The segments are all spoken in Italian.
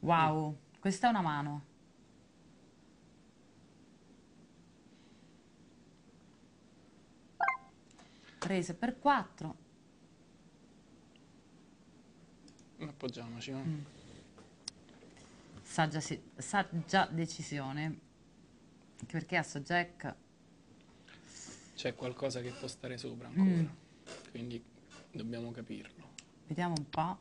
Wow, questa è una mano. Prese per 4. Appoggiamoci, no? Saggia decisione. Anche perché asso jack. C'è qualcosa che può stare sopra ancora, quindi dobbiamo capirlo. Vediamo un po'.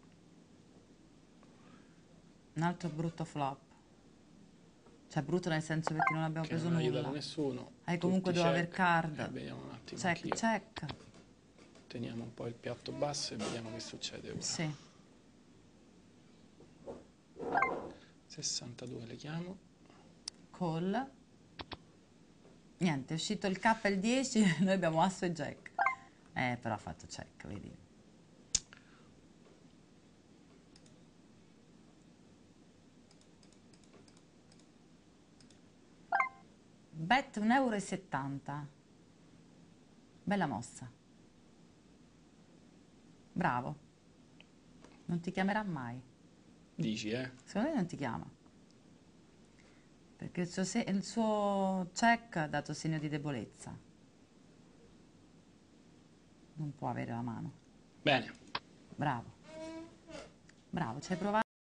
Un altro brutto flop. Cioè brutto nel senso perché non abbiamo Che preso non ha aiutato nulla. nessuno, Comunque tutti devo aver check. card. Vediamo un attimo Check, anch'io. check. Teniamo un po' il piatto basso e vediamo che succede ora. Sì. 62 le chiamo. Call. Niente, è uscito il K e il 10, noi abbiamo asso e jack. Però ha fatto check, vedi. Bet 1,70 euro. Bella mossa. Bravo. Non ti chiamerà mai. Dici, Secondo me non ti chiama. Perché il suo check ha dato segno di debolezza. Non può avere la mano. Bene. Bravo. Bravo, ci hai provato.